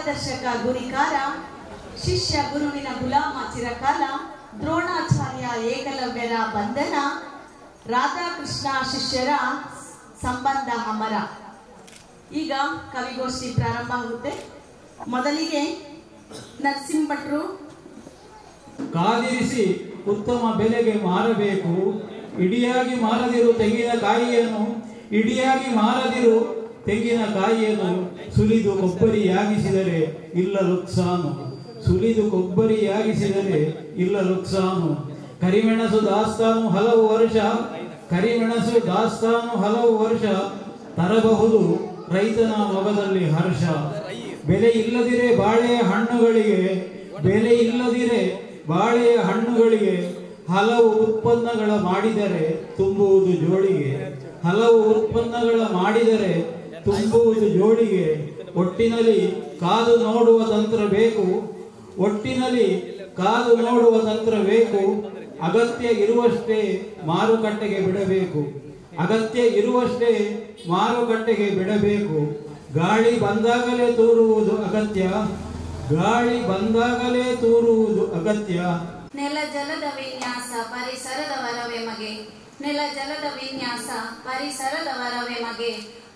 ಮಾರ್ಗದರ್ಶಕ ಗುರಿಕಾರ, ಶಿಷ್ಯ ಗುರುವಿನ ಗುಲಾಮ ಚಿರಕಾಲ, ದ್ರೋಣಾಚಾರ್ಯ ಏಕಲವ್ಯರ ಬಂಧನ, ರಾಧಾಕೃಷ್ಣ ಶಿಷ್ಯರ ಸಂಬಂಧ ಅಮರ. ಈಗ ಕವಿಗೋಷ್ಠಿ ಪ್ರಾರಂಭ ಆಗುತ್ತೆ. ಮೊದಲಿಗೆ ನರಸಿಂಹಭಟ್ರು. ಕಾದಿರಿಸಿ ಉತ್ತಮ ಬೆಲೆಗೆ ಮಾರಬೇಕು, ಇಡಿಯಾಗಿ ಮಾರದಿರು ತೆಂಗಿನಕಾಯಿಯನ್ನು, ಇಡಿಯಾಗಿ ಮಾರದಿರು ತೆಂಗಿನಕಾಯಿಯನ್ನು, ಸುಲಿದು ಕೊಬ್ಬರಿಯಾಗಿಸಿದರೆ ಇಲ್ಲ ಲುಕ್ಸಾನು, ಸುಲಿದು ಕೊಬ್ಬರಿಯಾಗಿಸಿದರೆ ಇಲ್ಲ ಲುಕ್ಸಾನು. ಕರಿಮೆಣಸು ದಾಸ್ತಾನು ಹಲವು ವರ್ಷ, ಕರಿಮೆಣಸು ದಾಸ್ತಾನು ಹಲವು ವರ್ಷ, ತರಬಹುದು ರೈತನ ಮೊಗದಲ್ಲಿ ಹರ್ಷ. ಬೆಲೆ ಇಲ್ಲದಿರೆ ಬಾಳೆಯ ಹಣ್ಣುಗಳಿಗೆ, ಬೆಲೆ ಇಲ್ಲದಿರೆ ಬಾಳೆಯ ಹಣ್ಣುಗಳಿಗೆ, ಹಲವು ಉತ್ಪನ್ನಗಳ ಮಾಡಿದರೆ ತುಂಬುವುದು ಜೋಳಿಗೆ, ಹಲವು ಉತ್ಪನ್ನಗಳ ಮಾಡಿದರೆ ತುಂಬುವುದು ಜೋಳಿಗೆ. ಒಟ್ಟಿನಲ್ಲಿ ಕಾದು ನೋಡುವ ತಂತ್ರ ಬೇಕು, ಒಟ್ಟಿನಲ್ಲಿ ಕಾದು ನೋಡುವ ತಂತ್ರ ಬೇಕು, ಅಗತ್ಯ ಇರುವಷ್ಟೇ ಮಾರುಕಟ್ಟೆಗೆ ಬಿಡಬೇಕು, ಅಗತ್ಯ ಇರುವಷ್ಟೇ ಮಾರುಕಟ್ಟೆಗೆ ಬಿಡಬೇಕು. ಗಾಳಿ ಬಂದಾಗಲೇ ತೂರುವುದು ಅಗತ್ಯ, ಗಾಳಿ ಬಂದಾಗಲೇ ತೂರುವುದು ಅಗತ್ಯ. ನೆಲ ಜಲದ ವಿನ್ಯಾಸ ಪರಿಸರದ ವರವೇ ಮಗೆ, ನೆಲ ಜಲದ ವಿನ್ಯಾಸ ಪರಿಸರದ ವರವೇ ಮಗೆ.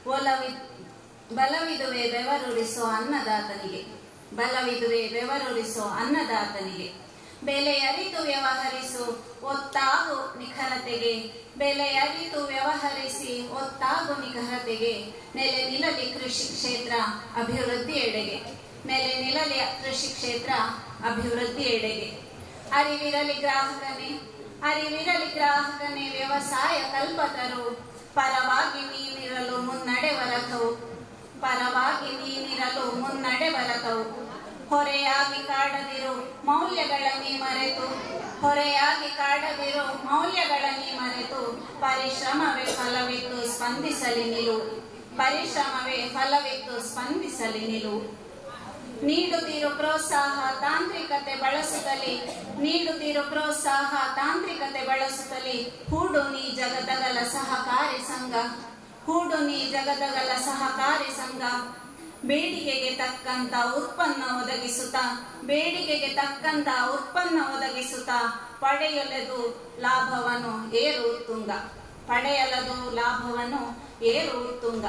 ಬಲವಿದುವೆ ಬೆವರುರಿಸೋ ಅನ್ನದಾತನಿಗೆ, ಬಲವಿದುವೆ ಬೆವರುರಿಸೋ ಅನ್ನದಾತನಿಗೆ. ಬೆಲೆ ಅರಿತು ವ್ಯವಹರಿಸು ಒತ್ತಾಗು ನಿಖರತೆಗೆ, ಬೆಲೆ ಅರಿತು ವ್ಯವಹರಿಸಿ ಒತ್ತಾಗು ನಿಖರತೆಗೆ. ನೆಲೆ ನಿಲ್ಲಲಿ ಕೃಷಿ ಕ್ಷೇತ್ರ ಅಭಿವೃದ್ಧಿ ಎಡೆಗೆ, ನೆಲೆ ನಿಲ್ಲಲಿ ಕೃಷಿ ಕ್ಷೇತ್ರ ಅಭಿವೃದ್ಧಿ ಎಡೆಗೆ. ಅರಿವಿರಲಿ ಗ್ರಾಹಕನೇ, ಅರಿವಿರಲಿ ಗ್ರಾಹಕನೇ ವ್ಯವಸಾಯ ಕಲ್ಪತರು, ಪರವಾಗಿ ನೀನಿರಲು ಮುನ್ನಡೆ ಬರತವು, ಪರವಾಗಿ ನೀನಿರಲು ಮುನ್ನಡೆ ಬರತವು. ಹೊರೆಯಾಗಿ ಕಾಡದಿರು ಮೌಲ್ಯಗಳ ನೀ ಮರೆತು, ಹೊರೆಯಾಗಿ ಕಾಡದಿರು ಮೌಲ್ಯಗಳ ನೀ ಮರೆತು. ಪರಿಶ್ರಮವೇ ಫಲವಿತ್ತು ಸ್ಪಂದಿಸಲಿ ನಿಲು, ಪರಿಶ್ರಮವೇ ಫಲವಿತ್ತು ಸ್ಪಂದಿಸಲಿ ನಿಲು. ನೀಡುತ್ತಿರು ಪ್ರೋತ್ಸಾಹ ತಾಂತ್ರಿಕತೆ ಬಳಸುತ್ತಲೇ, ನೀಡುತ್ತಿರು ಪ್ರೋತ್ಸಾಹ ತಾಂತ್ರಿಕತೆ ಬಳಸುತ್ತಲೇ. ಹೂಡು ನೀ ಜಗದಗಲ ಸಹಕಾರಿ ಸಂಘ, ಹೂಡು ನೀ ಜಗದಗಲ ಸಹಕಾರಿ ಸಂಘ. ಬೇಡಿಕೆಗೆ ತಕ್ಕಂತ ಉತ್ಪನ್ನ ಒದಗಿಸುತ್ತಾ, ಬೇಡಿಕೆಗೆ ತಕ್ಕಂತ ಉತ್ಪನ್ನ ಒದಗಿಸುತ್ತಾ. ಪಡೆಯಲದು ಲಾಭವನ್ನು ಏರು ಉತ್ತುಂಗ, ಪಡೆಯಲದು ಲಾಭವನ್ನು ಏರು ಉತ್ತುಂಗ.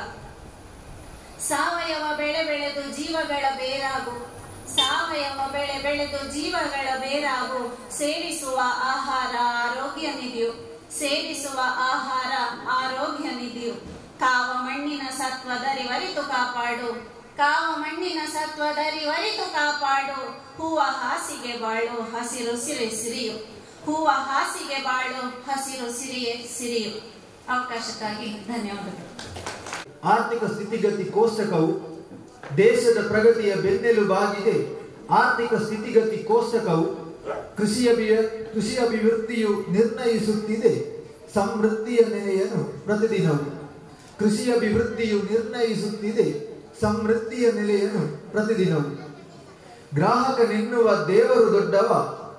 ಸಾವಯವ ಬೆಳೆ ಬೆಳೆದು ಜೀವಗಳ ಬೇರಾಗು, ಸಾವಯವ ಬೆಳೆ ಬೆಳೆದು ಜೀವಗಳ ಬೇರಾಗು. ಸೇವಿಸುವ ಆಹಾರ ಆರೋಗ್ಯ ನಿಧಿಯು, ಸೇವಿಸುವ ಆಹಾರ ಆರೋಗ್ಯ ನಿಧಿಯು. ಕಾವ ಮಣ್ಣಿನ ಸತ್ವದರಿವರಿತು ಕಾಪಾಡು, ಕಾವ ಮಣ್ಣಿನ ಸತ್ವದರಿವರಿತು ಕಾಪಾಡು. ಹೂವ ಹಾಸಿಗೆ ಬಾಳು ಹಸಿರು ಸಿರಿ ಸಿರಿಯು, ಹೂವ ಹಾಸಿಗೆ ಬಾಳು ಹಸಿರು ಸಿರಿಯೇ ಸಿರಿಯು. ಅವಕಾಶಕ್ಕಾಗಿ ಧನ್ಯವಾದಗಳು. ಆರ್ಥಿಕ ಸ್ಥಿತಿಗತಿ ಕೋಷ್ಟಕವು ದೇಶದ ಪ್ರಗತಿಯ ಬೆನ್ನೆಲುಬಾಗಿದೆ. ಆರ್ಥಿಕ ಸ್ಥಿತಿಗತಿ ಕೋಷ್ಟಕವು ಕೃಷಿ ಅಭಿವೃದ್ಧಿಯು ನಿರ್ಣಯಿಸುತ್ತಿದೆ ಸಮೃದ್ಧಿಯ ನೆಲೆಯನ್ನು ಪ್ರತಿದಿನವು. ಕೃಷಿ ಅಭಿವೃದ್ಧಿಯು ನಿರ್ಣಯಿಸುತ್ತಿದೆ ಸಮೃದ್ಧಿಯ ನೆಲೆಯನ್ನು ಪ್ರತಿದಿನವು. ಗ್ರಾಹಕನೆನ್ನುವ ದೇವರು ದೊಡ್ಡವ,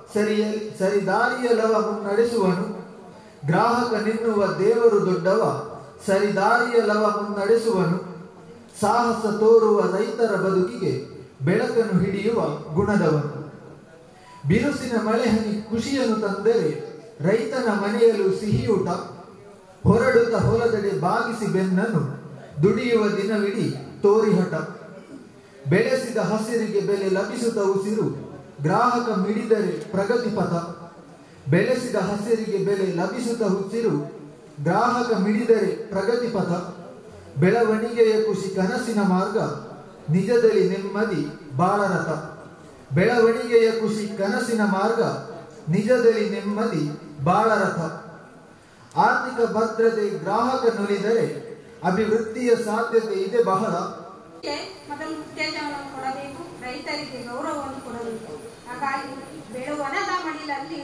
ಸರಿದಾರಿಯಲವ ಮುನ್ನಡೆಸುವನು. ಗ್ರಾಹಕನೆನ್ನುವ ದೇವರು ದೊಡ್ಡವ, ಸರಿದಾರಿಯಲವ ಮುನ್ನಡೆಸುವನು. ಸಾಹಸ ತೋರುವ ರೈತರ ಬದುಕಿಗೆ ಬೆಳಕನ್ನು ಹಿಡಿಯುವ ಗುಣದವನು. ಬಿರುಸಿನ ಮಳೆಹನಿ ಖುಷಿಯನ್ನು ತಂದರೆ ರೈತನ ಮನೆಯಲ್ಲೂ ಸಿಹಿಯೂಟ. ಹೊರಡುತ್ತ ಹೊಲದಡೆ ಬಾಗಿಸಿ ಬೆನ್ನನ್ನು ದುಡಿಯುವ ದಿನವಿಡೀ ತೋರಿಹಟ. ಬೆಳೆಸಿದ ಹಸಿರಿಗೆ ಬೆಲೆ ಲಭಿಸುತ್ತ ಉಸಿರು ಗ್ರಾಹಕ ಮಿಡಿದರೆ ಪ್ರಗತಿಪಥ. ಬೆಳೆಸಿದ ಹಸಿರಿಗೆ ಬೆಲೆ ಲಭಿಸುತ್ತ ಉಸಿರು ಗ್ರಾಹಕ ಮಿಡಿದರೆ ಪ್ರಗತಿಪಥ. ಬೆಳವಣಿಗೆಯ ಖುಷಿ ಕನಸಿನ ಮಾರ್ಗ, ನಿಜದಲ್ಲಿ ನೆಮ್ಮದಿ ಬಾಳರಥ. ಬೆಳವಣಿಗೆಯ ಖುಷಿ ಕನಸಿನ ಮಾರ್ಗ, ನಿಜದಲ್ಲಿ ನೆಮ್ಮದಿ ಬಾಳರಥ. ಆರ್ಥಿಕ ಭದ್ರತೆ ಗ್ರಾಹಕ ನುಲಿದರೆ ಅಭಿವೃದ್ಧಿಯ ಸಾಧ್ಯತೆ ಇದೆ ಬಹಳ. ಮೊದಲು ಉತ್ತೇಜನವನ್ನು ಕೊಡಬೇಕು, ರೈತರಿಗೆ ಗೌರವವನ್ನು ಕೊಡಬೇಕು. ಹಾಗಾಗಿ ಬೆಳುವನದ ಮಡಿಲಲ್ಲಿ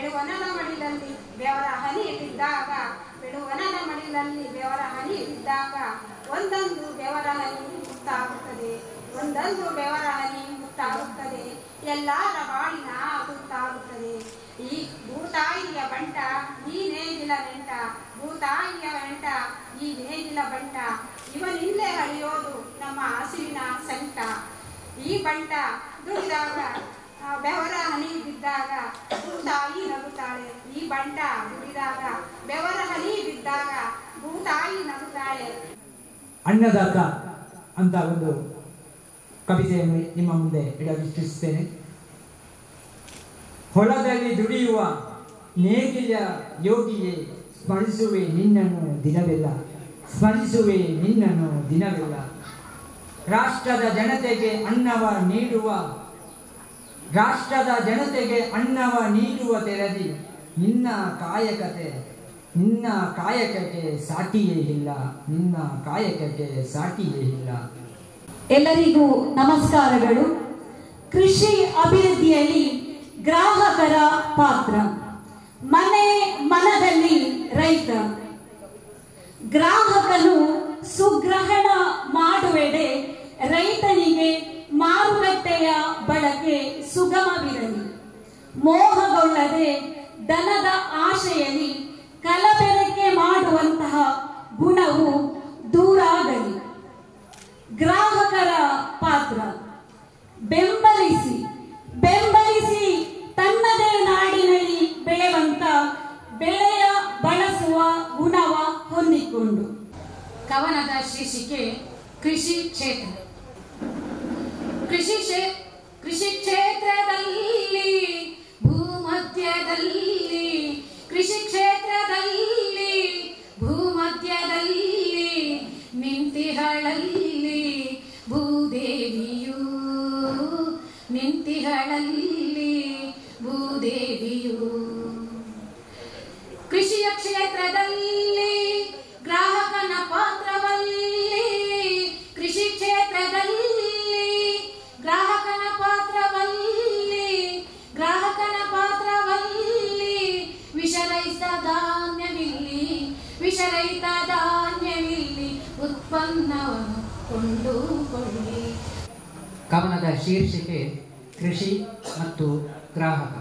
ಬೆವರ ಹನಿ ಬಿದ್ದಾಗ, ಬೆಳುವನದ ಮಡಿಲಲ್ಲಿ ಬೆವರ ಹನಿ ಬಿದ್ದಾಗ ಒಂದೊಂದು ಬೆವರ ಹನಿ ಮುತ್ತಾಗುತ್ತದೆ, ಒಂದೊಂದು ಬೆವರ ಹನಿ ಮುತ್ತಾಗುತ್ತದೆ. ಎಲ್ಲರ ಬಾಳಿನ ತುತ್ತಾಗುತ್ತದೆ. ಈ ಭೂತಾಯಿಯ ಬಂಟ ಈ ನೇಗಿಲ ನೆಂಟ, ಭೂತಾಯಿಯ ಬಂಟ ಈ ನೇಗಿಲ ಬಂಟ. ಇವನಿಂದಲೇ ಅಳಿಯೋದು ನಮ್ಮ ಹಸಿವಿನ ಸಂಟ. ಈ ಬಂಟ ದುಡಿದಾಗ ಬೆವರ ಹನಿ ಬಿದ್ದಾಗ ಭೂತಾಯಿ ನಗುತ್ತಾಳೆ. ಈ ಬಂಟ ದುಡಿದಾಗ ಬೆವರ ಹನಿ ಬಿದ್ದಾಗ ಭೂತಾಯಿ ನಗುತ್ತಾಳೆ. ಅನ್ನದಾತ ಅಂತ ಒಂದು ಕವಿತೆಯನ್ನು ನಿಮ್ಮ ಮುಂದೆ ಇಡಲಿಚ್ಛಿಸುತ್ತೇನೆ. ಹೊಲದಲ್ಲಿ ದುಡಿಯುವ ನೇಗಿಲ ಯೋಗಿಯೇ ಸ್ಮರಿಸುವೆ ನಿನ್ನನ್ನು ದಿನವೆಲ್ಲ, ಸ್ಮರಿಸುವೆ ನಿನ್ನನ್ನು ದಿನವೆಲ್ಲ. ರಾಷ್ಟ್ರದ ಜನತೆಗೆ ಅನ್ನವ ನೀಡುವ ತೆರದಿ ನಿನ್ನ ಕಾಯಕಕ್ಕೆ ಸಾಟಿಯೇ ಇಲ್ಲ, ನಿನ್ನ ಕಾಯಕಕ್ಕೆ ಸಾಟಿಯೇ ಇಲ್ಲ. ಎಲ್ಲರಿಗೂ ನಮಸ್ಕಾರಗಳು. ಕೃಷಿ ಅಭಿವೃದ್ಧಿಯಲ್ಲಿ ಗ್ರಾಹಕರ ಪಾತ್ರ. ಮನದಲ್ಲಿ ರೈತ. ಗ್ರಾಹಕನು ಸುಗ್ರಹಣ ಮಾಡುವೆಡೆ ರೈತನಿಗೆ ಮಾರುಕಟ್ಟೆಯ ಬಳಕೆ ಸುಗಮವಿರಲಿ. ಮೋಹಗೊಳ್ಳದೆ ದನದ ಆಶೆಯಲ್ಲಿ ಕಲಬೆರಕೆ ಮಾಡುವಂತಹ ಗುಣವು ದೂರಾಗಲಿ. ಗ್ರಾಹಕರ ಪಾತ್ರ. ಬೆಂಬಲಿಸಿ ತನ್ನದೇ ನಾಡಿನಲ್ಲಿ ಬೆಳೆಯುವಂತ ಬೆಳೆಯ ಬಳಸುವ ಗುಣವ ಹೊಂದಿಕೊಂಡು. ಕವನದ ಶೀರ್ಷಿಕೆ ಕೃಷಿ ಕ್ಷೇತ್ರ. ಕೃಷಿ ಕ್ಷೇತ್ರದಲ್ಲಿ ಭೂಮಧ್ಯದಲ್ಲಿ, ಕೃಷಿ ಕ್ಷೇತ್ರದಲ್ಲಿ ಭೂಮಧ್ಯದಲ್ಲಿ ನಿಂತಿಹಳಲ್ಲಿ ಭೂದೇವಿಯು, ನಿಂತಿಹಳಲ್ಲಿ ಭೂದೇವಿಯು. ಕೃಷಿಯ ಕ್ಷೇತ್ರದಲ್ಲಿ ಗ್ರಾಹಕನ ಪಾತ್ರವಲ್ಲಿ, ಕೃಷಿ ಕ್ಷೇತ್ರದಲ್ಲಿ ಗ್ರಾಹಕನ ಪಾತ್ರವಲ್ಲಿ, ಗ್ರಾಹಕನ ಪಾತ್ರವಲ್ಲಿ ವಿಷರಹಿತ ಧಾನ್ಯವಿಲ್ಲಿ ಉತ್ಪನ್ನವನ್ನು ಕೊಂಡುಕೊಳ್ಳಿ. ಕವನದ ಶೀರ್ಷಿಕೆ ಕೃಷಿ ಮತ್ತು ಗ್ರಾಹಕ.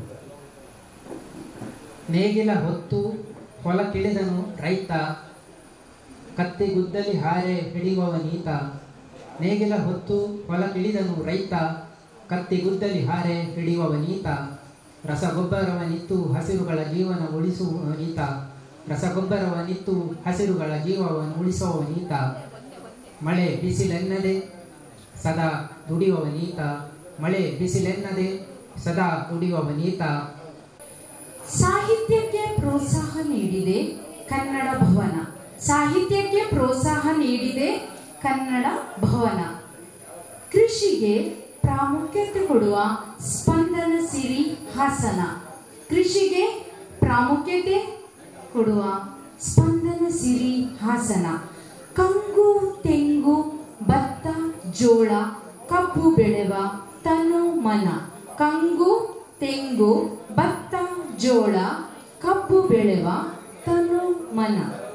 ನೇಗಿಲ ಹೊತ್ತು ಹೊಲಕ್ಕಿಳಿದನು ರೈತ, ಕತ್ತಿಗುದ್ದಲಿ ಹಾರೆ ಹಿಡಿಯುವವನೀತ. ನೇಗಿಲ ಹೊತ್ತು ಹೊಲಕ್ಕಿಳಿದನು ರೈತ, ಕತ್ತಿಗುದ್ದಲಿ ಹಾರೆ ಹಿಡಿಯುವವನೀತ. ರಸಗೊಬ್ಬರವನಿತ್ತು ಹಸಿರುಗಳ ಜೀವನ ಉಳಿಸುವವನೀತ, ರಸಗೊಬ್ಬರವನಿತ್ತು ಹಸಿರುಗಳ ಜೀವವನ್ನು ಉಳಿಸುವವನೀತ. ಮಳೆ ಬಿಸಿಲೆನ್ನದೆ ಸದಾ ದುಡಿಯುವವನೀತ, ಮಳೆ ಬಿಸಿಲೆನ್ನದೆ ಸದಾ ದುಡಿಯುವವನೀತ. ಸಾಹಿತ್ಯಕ್ಕೆ ಪ್ರೋತ್ಸಾಹ ನೀಡಿದೆ ಕನ್ನಡ ಭವನ. ಸಾಹಿತ್ಯಕ್ಕೆ ಪ್ರೋತ್ಸಾಹ ನೀಡಿದೆ ಕನ್ನಡ ಭವನ. ಕೃಷಿಗೆ ಪ್ರಾಮುಖ್ಯತೆ ಕೊಡುವ ಸ್ಪಂದನ ಸಿರಿ ಹಾಸನ. ಕೃಷಿಗೆ ಪ್ರಾಮುಖ್ಯತೆ ಕೊಡುವ ಸ್ಪಂದನ ಸಿರಿ ಹಾಸನ. ಕಂಗು ತೆಂಗು ಭತ್ತ ಜೋಳ ಕಬ್ಬು ಬೆಳೆವ ತನು ಮನ. ಕಂಗು ತೆಂಗು ಭತ್ತ ಜೋಳ ಕಬ್ಬು ಬೆಳೆವ ತನು ಮನ.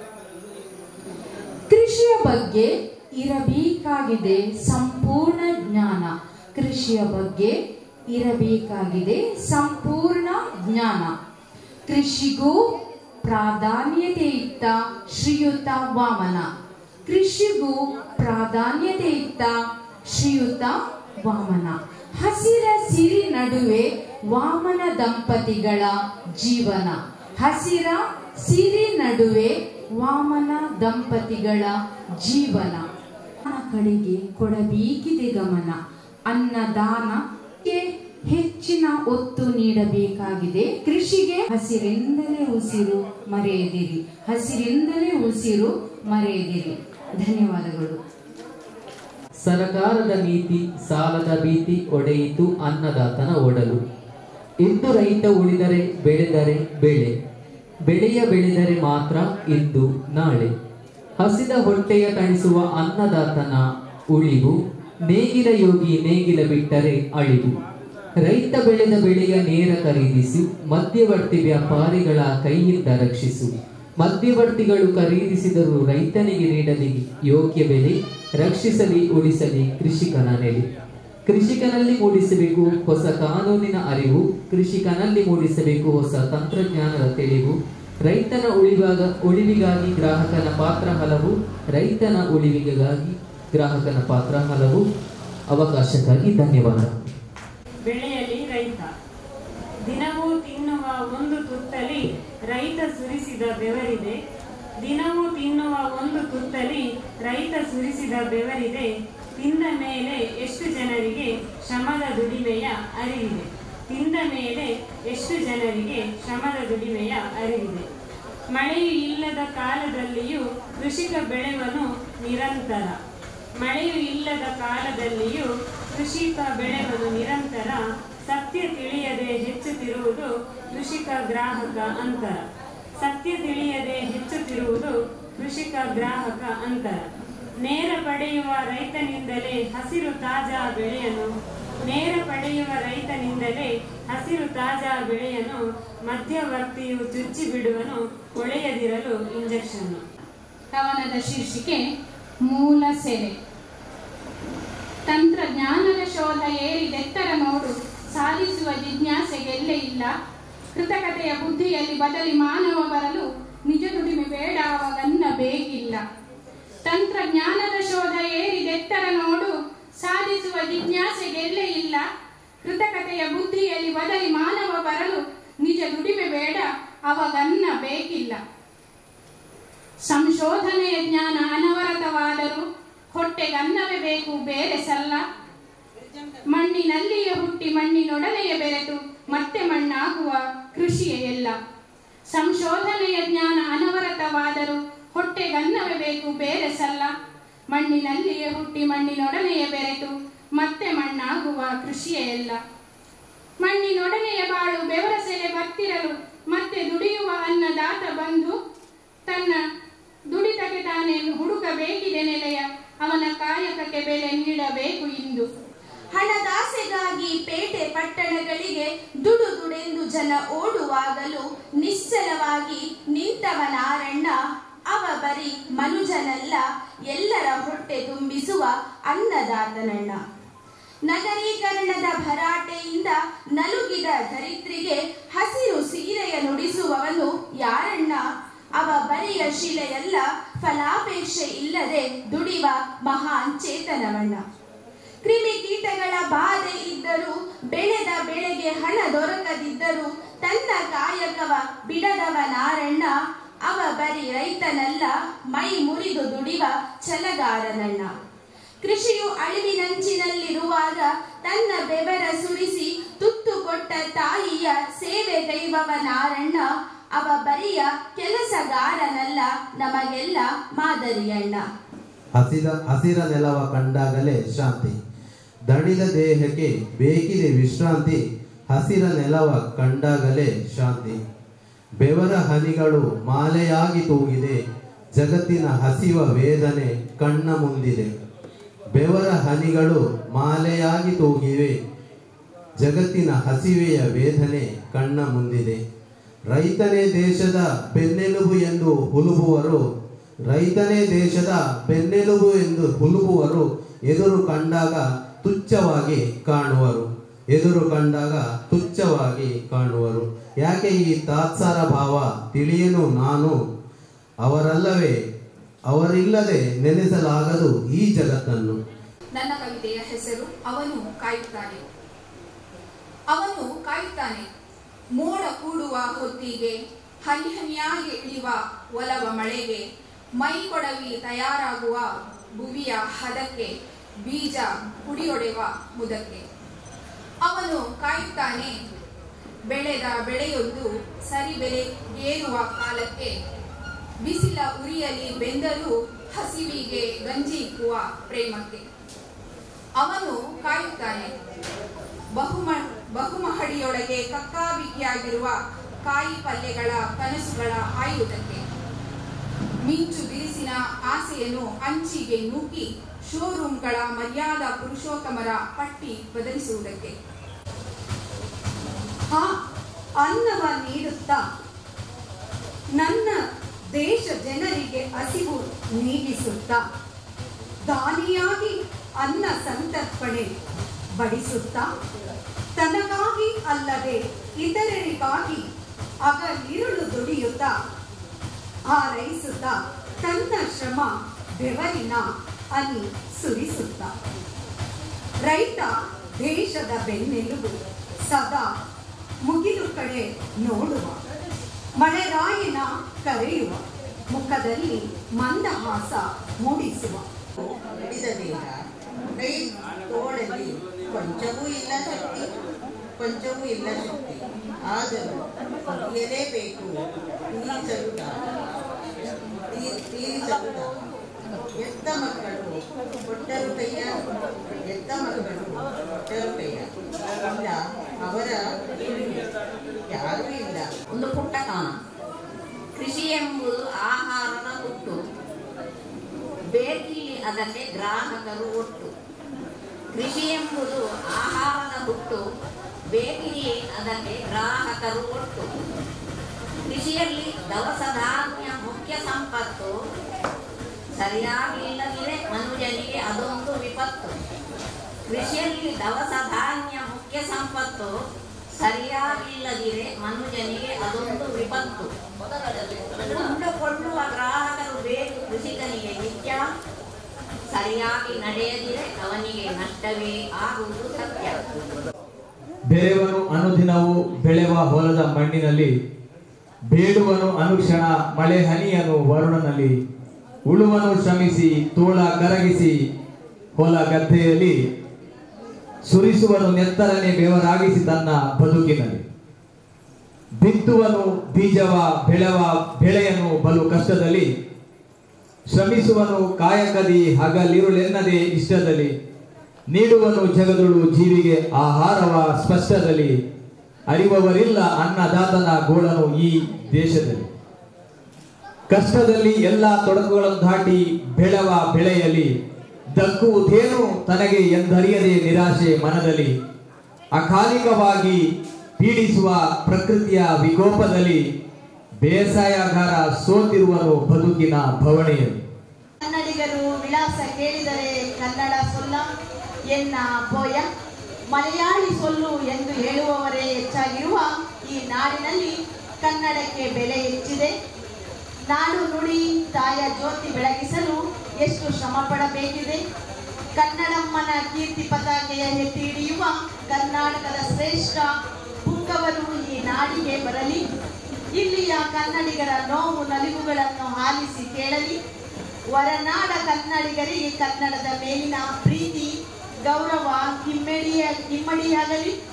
ಕೃಷಿಯ ಬಗ್ಗೆ ಇರಬೇಕಾಗಿದೆ ಸಂಪೂರ್ಣ ಜ್ಞಾನ. ಕೃಷಿಯ ಬಗ್ಗೆ ಇರಬೇಕಾಗಿದೆ ಸಂಪೂರ್ಣ ಜ್ಞಾನ. ಕೃಷಿಗೂ ಪ್ರಾಧಾನ್ಯತೆ ಇತ್ತ ಶ್ರೀಯುತ ವಾಮನ. ಕೃಷಿಗೂ ಪ್ರಾಧಾನ್ಯತೆ ಇತ್ತ ಶ್ರೀಯುತ ವಾಮನ. ಹಸಿರ ಸಿರಿ ನಡುವೆ ವಾಮನ ದಂಪತಿಗಳ ಜೀವನ. ಹಸಿರ ಸಿರಿ ನಡುವೆ ವಾಮನ ದಂಪತಿಗಳ ಜೀವನ. ಕಡೆಗೆ ಕೊಡಬೇಕಿದೆ ಗಮನ. ಅನ್ನದಾನಕ್ಕೆ ಹೆಚ್ಚಿನ ಒತ್ತು ನೀಡಬೇಕಾಗಿದೆ. ಕೃಷಿಗೆ ಹಸಿರೆಂದಲೇ ಉಸಿರು ಮರೆಯದಿರಿ, ಹಸಿರೆಂದಲೇ ಉಸಿರು ಮರೆಯದಿರಿ. ಧನ್ಯವಾದಗಳು. ಸರಕಾರದ ನೀತಿ ಸಾಲದ ಭೀತಿ ಒಡೆಯಿತು ಅನ್ನದಾತನ ಒಡಲು. ಇಂದು ರೈತ ಉಳಿದರೆ ಬೆಳೆದರೆ ಬೆಳೆಯ ಬೆಳೆದರೆ ಮಾತ್ರ ಇಂದು ನಾಳೆ. ಹಸಿದ ಹೊಟ್ಟೆಯ ತಣಿಸುವ ಅನ್ನದಾತನ ಉಳಿವು, ನೇಗಿಲ ಯೋಗಿ ನೇಗಿಲ ಬಿಟ್ಟರೆ ಅಳಿವು. ರೈತ ಬೆಳೆದ ಬೆಳೆಯ ನೇರ ಖರೀದಿಸು, ಮಧ್ಯವರ್ತಿ ವ್ಯಾಪಾರಿಗಳ ಕೈಯಿಂದ ರಕ್ಷಿಸು. ಮಧ್ಯವರ್ತಿಗಳು ಖರೀದಿಸಿದರೂ ರೈತನಿಗೆ ನೀಡಲಿ ಯೋಗ್ಯ ಬೆಲೆ, ರಕ್ಷಿಸಲಿ ಉಳಿಸಲಿ ಕೃಷಿಕನ ನೆಲೆ. ಕೃಷಿಕನಲ್ಲಿ ಮೂಡಿಸಬೇಕು ಹೊಸ ಕಾನೂನಿನ ಅರಿವು, ಕೃಷಿಕನಲ್ಲಿ ಮೂಡಿಸಬೇಕು ಹೊಸ ತಂತ್ರಜ್ಞಾನದ ತಿಳಿವು. ರೈತನ ಉಳಿವಿಗಾಗಿ ಗ್ರಾಹಕನ ಪಾತ್ರ ಹಲವು, ರೈತನ ಉಳಿವಿಗಾಗಿ ಗ್ರಾಹಕನ ಪಾತ್ರ ಹಲವು. ಅವಕಾಶಕ್ಕಾಗಿ ಧನ್ಯವಾದ. ಬೆಳೆಯಲಿ ರೈತ. ದಿನವೂ ತಿನ್ನುವ ಒಂದು ತುತ್ತಲಿ ರೈತ ಸುರಿಸಿದ ಬೆವರಿದೆ. ದಿನವೂ ತಿನ್ನುವ ಒಂದು ತುತ್ತಲಿ ರೈತ ಸುರಿಸಿದ ಬೆವರಿದೆ. ತಿಂದ ಮೇಲೆ ಎಷ್ಟು ಜನರಿಗೆ ಶ್ರಮದ ದುಡಿಮೆಯ ಅರಿವಿದೆ. ತಿಂದ ಮೇಲೆ ಎಷ್ಟು ಜನರಿಗೆ ಶ್ರಮದ ದುಡಿಮೆಯ ಅರಿವಿದೆ. ಮಳೆಯು ಇಲ್ಲದ ಕಾಲದಲ್ಲಿಯೂ ಕೃಷಿಕ ಬೆಳೆವನು ನಿರಂತರ. ಮಳೆಯು ಇಲ್ಲದ ಕಾಲದಲ್ಲಿಯೂ ಕೃಷಿಕ ಬೆಳೆವನು ನಿರಂತರ. ಸತ್ಯ ತಿಳಿಯದೆ ಹೆಚ್ಚುತ್ತಿರುವುದು ಕೃಷಿಕ ಗ್ರಾಹಕ ಅಂತರ. ಸತ್ಯ ತಿಳಿಯದೆ ಹೆಚ್ಚುತ್ತಿರುವುದು ಕೃಷಿಕ ಗ್ರಾಹಕ ಅಂತರ. ನೇರ ಪಡೆಯುವ ರೈತನಿಂದಲೇ ಹಸಿರು ತಾಜಾ ಬೆಳೆಯನು. ನೇರ ಪಡೆಯುವ ರೈತನಿಂದಲೇ ಹಸಿರು ತಾಜಾ ಬೆಳೆಯನು. ಮಧ್ಯವರ್ತಿಯು ಚುಚ್ಚಿ ಬಿಡುವನು ಒಳೆಯದಿರಲು ಇಂಜೆಕ್ಷನ್. ಕವನದ ಶೀರ್ಷಿಕೆ ಮೂಲ ಸೆಲೆ. ತಂತ್ರಜ್ಞಾನದ ಶೋಧ ಏರಿದೆತ್ತರ ನೋಡು, ಸಾಧಿಸುವ ಜಿಜ್ಞಾಸೆಗೆಲ್ಲೇ ಇಲ್ಲ. ಕೃತಕತೆಯ ಬುದ್ಧಿಯಲ್ಲಿ ಬದಲಿ ಮಾನವ ಬರಲು, ನಿಜ ದುಡಿಮೆ ಬೇಡ ಅವಗನ್ನ ಬೇಕಿಲ್ಲ. ತಂತ್ರಜ್ಞಾನದ ಶೋಧ ಏರಿದೆತ್ತರ ನೋಡು, ಸಾಧಿಸುವ ಜಿಜ್ಞಾಸೆಗೆಲ್ಲೇ ಇಲ್ಲ. ಕೃತಕತೆಯ ಬುದ್ಧಿಯಲ್ಲಿ ಬದಲಿ ಮಾನವ ಬರಲು, ನಿಜ ದುಡಿಮೆ ಬೇಡ ಅವಗನ್ನ ಬೇಕಿಲ್ಲ. ಸಂಶೋಧನೆಯ ಜ್ಞಾನ ಅನವರತವಾದರೂ ಹೊಟ್ಟೆಗನ್ನವೇ ಬೇಕು ಬೇರೆ ಸಲ್ಲ. ಮಣ್ಣಿನಲ್ಲಿಯೇ ಹುಟ್ಟಿ ಮಣ್ಣಿನೊಡನೆಯೇ ಬೆರೆತು ಮತ್ತೆ ಮಣ್ಣಾಗುವ ಕೃಷಿಯೇ ಎಲ್ಲ. ಸಂಶೋಧನೆಯ ಜ್ಞಾನ ಅನವರತವಾದರೂ ಹೊಟ್ಟೆಗನ್ನವೇ ಬೇಕು ಬೇರೆ ಸಲ್ಲ. ಮಣ್ಣಿನಲ್ಲಿಯೇ ಹುಟ್ಟಿ ಮಣ್ಣಿನೊಡನೆಯೇ ಬೆರೆತು ಮತ್ತೆ ಮಣ್ಣಾಗುವ ಕೃಷಿಯೇ ಎಲ್ಲ. ಮಣ್ಣಿನೊಡನೆಯ ಬಾಳು ಬೆವರ ಸೆಲೆ ಬರ್ತಿರಲು ಮತ್ತೆ ದುಡಿಯುವ ಅನ್ನದಾತ ಬಂದು ತನ್ನ ದುಡಿತಕ್ಕೆ ತಾನೇ ಹುಡುಕಬೇಕಿದೆ ನೆಲೆಯ. ಅವನ ಕಾಯಕಕ್ಕೆ ಬೆಲೆ ನೀಡಬೇಕು ಇಂದು. ಹಣದಾಸೆಗಾಗಿ ಪೇಟೆ ಪಟ್ಟಣಗಳಿಗೆ ದುಡುದುಡೆಂದು ಜನ ಓಡುವಾಗಲೂ ನಿಶ್ಚಲವಾಗಿ ನಿಂತವನಾರಣ್ಣ. ಅವ ಬರೀ ಮನುಜನಲ್ಲ, ಎಲ್ಲರ ಹೊಟ್ಟೆ ತುಂಬಿಸುವ ಅನ್ನದಾತನಣ್ಣ. ನಗರೀಕರಣದ ಭರಾಟೆಯಿಂದ ನಲುಗಿದ ಧರಿತ್ರಿಗೆ ಹಸಿರು ಸೀರೆಯ ನುಡಿಸುವವನು ಯಾರಣ್ಣ. ಅವ ಬರಿಯ ಶಿಲೆಯಲ್ಲ, ಫಲಾಪೇಕ್ಷೆ ಇಲ್ಲದೆ ದುಡಿವ ಮಹಾನ್ ಚೇತನವಣ್ಣ. ಕ್ರಿಮಿಕೀಟಗಳ ಬಾಧೆ ಇದ್ದರೂ ಬೆಳೆದ ಬೆಳೆಗೆ ಹಣ ದೊರಕದಿದ್ದರೂ ತನ್ನ ಕಾಯಕವ ಬಿಡದವನಾರಣ್ಣ. ಅವ ಬರೀ ರೈತನಲ್ಲ, ಮೈ ಮುರಿದು ದುಡಿವ ಛಲಗಾರನಣ್ಣ. ಕೃಷಿಯು ಅಳಿವಿನಂಚಿನಲ್ಲಿರುವಾಗ ತನ್ನ ಬೆವರ ಸುರಿಸಿ ತುತ್ತು ಕೊಟ್ಟ ತಾಯಿಯ ಸೇವೆ ಕೈವವನಾರಣ್ಣ. ಅವ ಬರಿಯ ಕೆಲಸಗಾರನಲ್ಲ, ನಮಗೆಲ್ಲ ಮಾದರಿಯಣ್ಣ. ಹಸಿರ ನೆಲವ ಕಂಡಾಗಲೇ ಶಾಂತಿ, ದಣಿದ ದೇಹಕ್ಕೆ ಬೇಕಿದೆ ವಿಶ್ರಾಂತಿ. ಹಸಿರ ನೆಲವ ಕಂಡಾಗಲೇ ಶಾಂತಿ. ಬೆವರ ಹನಿಗಳು ಮಾಲೆಯಾಗಿ ತೂಗಿದೆ, ಜಗತ್ತಿನ ಹಸಿವ ವೇದನೆ ಕಣ್ಣ ಮುಂದಿದೆ. ಬೆವರ ಹನಿಗಳು ಮಾಲೆಯಾಗಿ ತೂಗಿವೆ, ಜಗತ್ತಿನ ಹಸಿವೆಯ ವೇದನೆ ಕಣ್ಣ ಮುಂದಿದೆ. ರೈತನೇ ದೇಶದ ಬೆನ್ನೆಲುಬು ಎಂದು ಹುಲುಬುವರು, ರೈತನೇ ದೇಶದ ಬೆನ್ನೆಲುಬು ಎಂದು ಹುಲುಬುವರು. ಎದುರು ಕಂಡಾಗ ತುಚ್ಛವಾಗಿ ಕಾಣುವರು, ಎದುರು ಕಂಡಾಗ ತುಚ್ಛವಾಗಿ ಕಾಣುವರು. ಯಾಕೆ ಈ ತಾತ್ಸಾರ ಭಾವ ತಿಳಿಯನು ನಾನು, ಅವರಲ್ಲವೇ ಅವರಿಲ್ಲದೆ ನೆನೆಸಲಾಗದು ಈ ಜಗತ್ತನ್ನು. ನನ್ನ ಕವಿತೆಯ ಹೆಸರು ಅವನು ಕಾಯುತ್ತಾನೆ. ಅವನು ಕಾಯುತ್ತಾನೆ ಮೋಡ ಕೂಡುವ ಹೊತ್ತಿಗೆ, ಹನಿ ಹನಿಯಾಗಿ ಇಳಿಯುವ ಒಲವ ಮಳೆಗೆ, ಮೈ ಕೊಡವಿ ತಯಾರಾಗುವ ಭುವಿಯ ಹದಕ್ಕೆ, ಬೀಜ ಕುಡಿಯೊಡೆವ ಮುದಕ್ಕೆ. ಅವನು ಕಾಯುತ್ತಾನೆ ಬೆಳೆದ ಬೆಳೆಯೊಂದು ಸರಿ ಬೆಲೆ ಏರುವ ಕಾಲಕ್ಕೆ, ಬಿಸಿಲ ಉರಿಯಲಿ ಬೆಂದರೂ ಹಸಿವಿಗೆ ಗಂಜಿ ಇಕ್ಕುವ ಪ್ರೇಮಕ್ಕೆ. ಅವನು ಕಾಯುತ್ತಾನೆ ಬಹುಮಹಡಿಯೊಳಗೆ ಕಕ್ಕಾಬಿಕ್ಕಿಯಾಗಿರುವ ಕಾಯಿ ಪಲ್ಯಗಳ ಕನಸುಗಳ ಆಯುಧಕ್ಕೆ, ಮಿಂಚು ಬಿರುಸಿನ ಆಸೆಯನ್ನು ಅಂಚಿಗೆ ನೂಕಿ ಶೋರೂಮ್ಗಳ ಮರ್ಯಾದಾ ಪುರುಷೋತ್ತಮರ ಪಟ್ಟಿ ಬದಲಿಸುವುದಕ್ಕೆ. ಅನ್ನವ ನೀಡುತ್ತಾ ನನ್ನ ದೇಶ ಜನರಿಗೆ ಹಸಿವು ನೀಗಿಸುತ್ತಾ, ದಾನಿಯಾಗಿ ಅನ್ನ ಸಂತರ್ಪಣೆ ಬಡಿಸುತ್ತಾ, ತನಗಾಗಿ ಅಲ್ಲದೆ ಇತರರಿಗಾಗಿ ಹಗಲಿರುಳು ದುಡಿಯುತ್ತಾ, ಹಾರೈಸುತ್ತಾ ತನ್ನ ಶ್ರಮ ಬೆವರಿನ ಹನಿ ಸುರಿಸುತ್ತಾ. ರೈತ ದೇಶದ ಬೆನ್ನೆಲುಬು, ಸದಾ ಮುಗಿಲು ಕಡೆ ನೋಡುವ, ಮಳೆರಾಯನ ಕರೆಯುವ, ಮುಖದಲ್ಲಿ ಮಂದಹಾಸ ಮೂಡಿಸುವ. ಕೈ ತೋಳಲ್ಲಿ ಕೊಂಚವೂ ಇಲ್ಲ ಶಕ್ತಿ, ಕೊಂಚವೂ ಇಲ್ಲ ಶಕ್ತಿ, ಆದರೂ ಮುಗಿಯಲೇಬೇಕು ತೀರಿಸಲು. ಎತ್ತ ಮಕ್ಕಳು ಕೊಟ್ಟರು ಕೈಯ, ಎತ್ತ ಮಕ್ಕಳು ಕೊಟ್ಟರು ಕೈಯ, ಇಲ್ಲ ಅವರ ಯಾರೂ ಇಲ್ಲ. ಒಂದು ಪುಟ್ಟ ಕಾಣ. ಕೃಷಿ ಎಂಬುದು ಆಹಾರದ ಹುಟ್ಟು, ಬೇಕಿಲ್ಲಿ ಅದಕ್ಕೆ ಗ್ರಾಹಕರು ಒಟ್ಟು. ಕೃಷಿ ಎಂಬುದು ಆಹಾರದ ಹುಟ್ಟು, ಬೇಕಿಲ್ಲಿ ಅದಕ್ಕೆ ಗ್ರಾಹಕರು ಒಟ್ಟು. ಕೃಷಿಯಲ್ಲಿ ದವಸ ಧಾನ್ಯ ಮುಖ್ಯ ಸಂಪತ್ತು, ಸರಿಯಾಗಿ ಇಲ್ಲದಿರೆ ಮನುಷ್ಯನಿಗೆ ಅದೊಂದು ವಿಪತ್ತು. ಕೃಷಿಯಲ್ಲಿ ದವಸ ಧಾನ್ಯ ಮುಖ್ಯ ಸಂಪತ್ತು, ಸರಿಯಾಗಿ ಇಲ್ಲದಿರೆ ಮನುಷ್ಯನಿಗೆ ಅದೊಂದು ವಿಪತ್ತು. ಕೊಂಡುಕೊಳ್ಳುವ ಗ್ರಾಹಕರು ಬೇಕು ಕೃಷಿಕನಿಗೆ ನಿತ್ಯ, ಸರಿಯಾಗಿ ನಡೆಯದಿರೆ ಅವನಿಗೆ ನಷ್ಟವೇ ಆಗುವುದು ಸತ್ಯ. ಬೆಳೆವನು ಅನುದಿನವೂ ಬೆಳೆವ ಹೊಲದ ಮಣ್ಣಿನಲ್ಲಿ, ಬೇಡುವನು ಅನುಕ್ಷಣ ಮಳೆ ಹನಿಯನು ವರುಣನಲ್ಲಿ, ಉಳುವನು ಶ್ರಮಿಸಿ ತೋಳ ಕರಗಿಸಿ ಹೊಲ ಗದ್ದೆಯಲ್ಲಿ, ಸುರಿಸುವನು ನೆತ್ತರನೆ ಬೆವರಾಗಿಸಿ ತನ್ನ ಬದುಕಿನಲ್ಲಿ, ಬಿತ್ತುವನು ಬೀಜವ ಬೆಳೆಯನು ಬಲು ಕಷ್ಟದಲ್ಲಿ, ಶ್ರಮಿಸುವನು ಕಾಯಕದಿ ಹಗಲಿರುಳೆನ್ನದೇ ಇಷ್ಟದಲ್ಲಿ, ನೀಡುವನು ಜಗದುಳು ಜೀವಿಗೆ ಆಹಾರವ ಸ್ಪಷ್ಟದಲ್ಲಿ, ಅರಿವವರಿಲ್ಲ ಅನ್ನದಾತನ ಗೋಳನು ಈ ದೇಶದಲ್ಲಿ. ಕಷ್ಟದಲ್ಲಿ ಎಲ್ಲ ತೊಡಕುಗಳನ್ನು ದಾಟಿ ಬೆಳೆವ ಬೆಳೆಯಲ್ಲಿ, ದಕ್ಕುವುದೇನು ತನಗೆ ಎಂದರಿಯದೆ ನಿರಾಶೆ ಮನದಲ್ಲಿ, ಅಕಾಲಿಕವಾಗಿ ಪೀಡಿಸುವ ಪ್ರಕೃತಿಯ ವಿಕೋಪದಲ್ಲಿ, ಬೇಸಾಯಗಾರ ಸೋತಿರುವನು ಬದುಕಿನ ಭವಣೆಯಲ್ಲಿ. ಕನ್ನಡಿಗರು ವಿಳಾಸ ಕೇಳಿದರೆ ಕನ್ನಡ ಸೊಲ್ಲ ಎನ್ನ ಬೋಯ, ಮಲಯಾಳಿ ಸೊಲ್ಲು ಎಂದು ಹೇಳುವವರೇ ಹೆಚ್ಚಾಗಿರುವ ಈ ನಾಡಿನಲ್ಲಿ ಕನ್ನಡಕ್ಕೆ ಬೆಲೆ ಹೆಚ್ಚಿದೆ. ನಾಡು ನುಡಿ ತಾಯ ಜ್ಯೋತಿ ಬೆಳಗಿಸಲು ಎಷ್ಟು ಶ್ರಮ ಪಡಬೇಕಿದೆ. ಕನ್ನಡಮ್ಮನ ಕೀರ್ತಿ ಪತಾಕೆಯ ಎತ್ತಿ ಹಿಡಿಯುವ ಕರ್ನಾಟಕದ ಶ್ರೇಷ್ಠ ಪುಂಗವರು ಈ ನಾಡಿಗೆ ಬರಲಿ. ಇಲ್ಲಿಯ ಕನ್ನಡಿಗರ ನೋವು ನಲಿವುಗಳನ್ನು ಆಲಿಸಿ ಕೇಳಲಿ. ಹೊರನಾಡ ಕನ್ನಡಿಗರಿಗೆ ಕನ್ನಡದ ಮೇಲಿನ ಪ್ರೀತಿ ಗೌರವ ಇಮ್ಮಡಿಯಾಗಲಿ.